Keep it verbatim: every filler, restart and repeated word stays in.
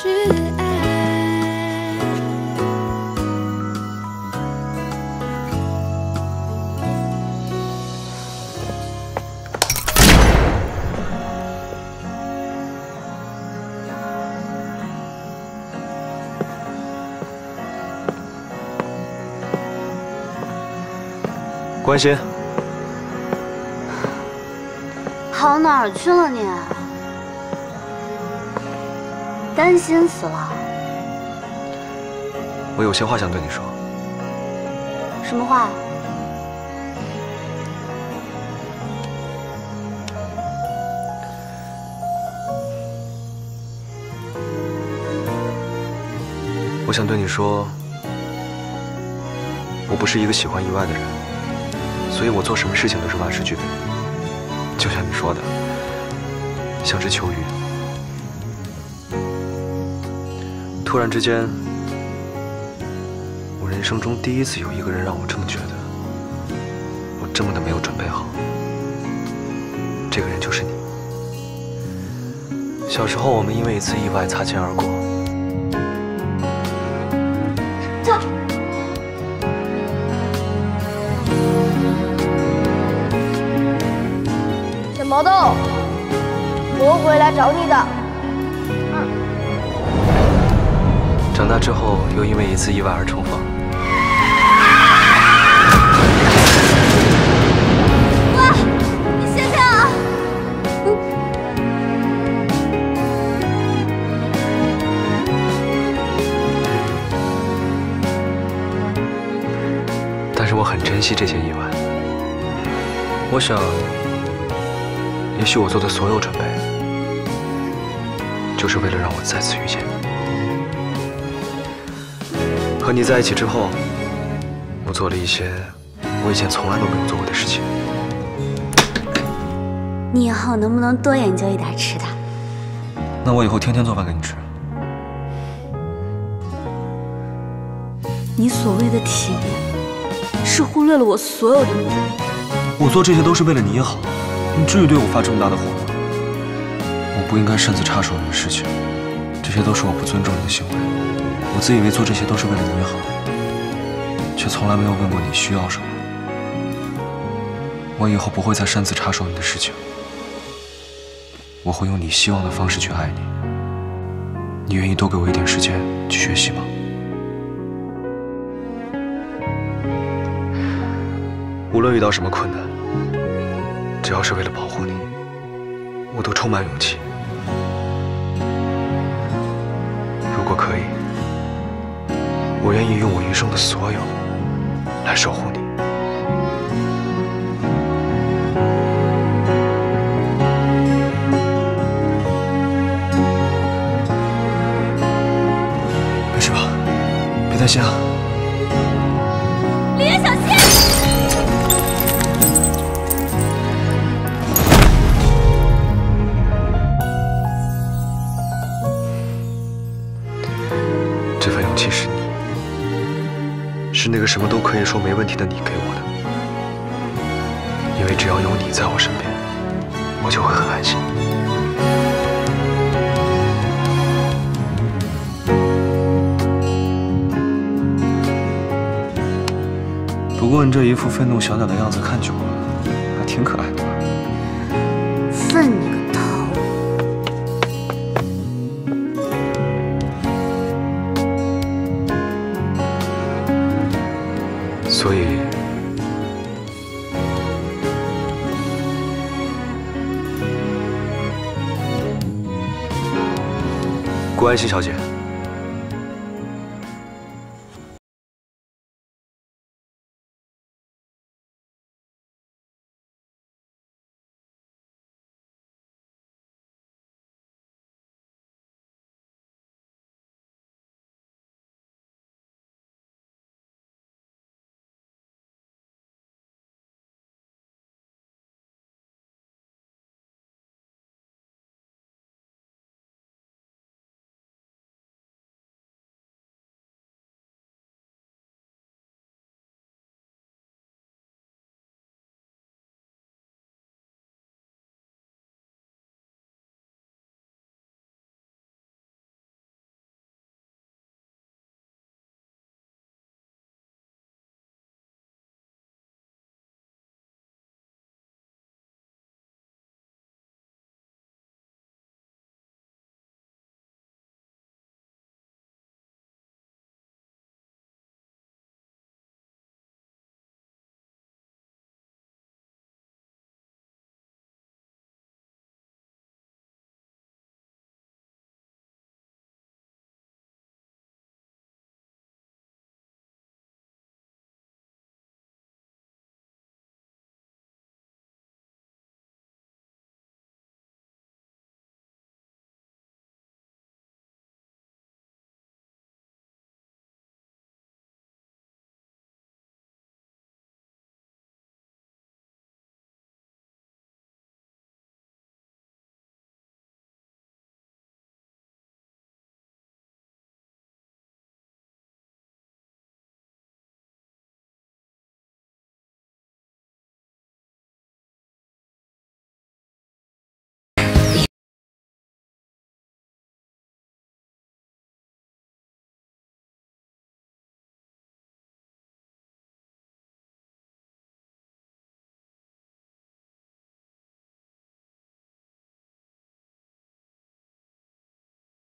是爱。 关心， 跑哪儿去了你？担心死了。 我有些话想对你说。 什么话？ 我想对你说，我不是一个喜欢意外的人，所以我做什么事情都是万事俱备。就像你说的，像只秋鱼。突然之间，我人生中第一次有一个人让我这么觉得，我这么的没有准备好。这个人就是你。小时候我们因为一次意外擦肩而过。 走。 小毛豆，我会回来找你的。 长大之后，又因为一次意外而重逢。 哇，你谢谢啊！ 但是我很珍惜这些意外。我想，也许我做的所有准备，就是为了让我再次遇见你。和你在一起之后，我做了一些我以前从来都没有做过的事情。 你以后能不能多研究一点吃的？ 那我以后天天做饭给你吃。 你所谓的体面，是忽略了我所有的努力。 我做这些都是为了你好，你至于对我发这么大的火吗？我不应该擅自插手你的事情，这些都是我不尊重你的行为。我自以为做这些都是为了你好，却从来没有问过你需要什么。我以后不会再擅自插手你的事情，我会用你希望的方式去爱你。你愿意多给我一点时间去学习吗？无论遇到什么困难，只要是为了保护你，我都充满勇气。如果可以，我愿意用我余生的所有来守护你。没事吧？别担心啊。 李月，小心！ 这份勇气是你。是那个什么都可以说没问题的你给我的，因为只要有你在我身边，我就会很安心。不过你这一副愤怒小鸟的样子看久了，还挺可爱的吧？ 愤你个头！ 所以，顾安心小姐。